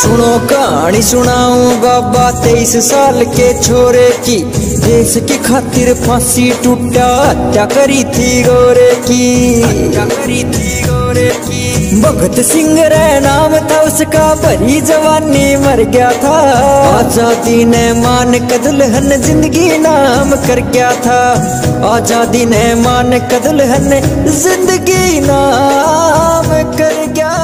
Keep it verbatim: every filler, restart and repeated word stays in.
सुनो कहानी सुनाऊं बाबा तेईस साल के छोरे की, देश की खातिर फांसी टूटा हत्या करी थी गोरे की, हत्या करी थी गोरे की। भगत सिंह रे नाम था उसका, भरी जवानी मर गया था। आजादी ने मान के दुल्हन जिंदगी नाम कर गया था। आजादी ने मान के दुल्हन जिंदगी नाम कर गया।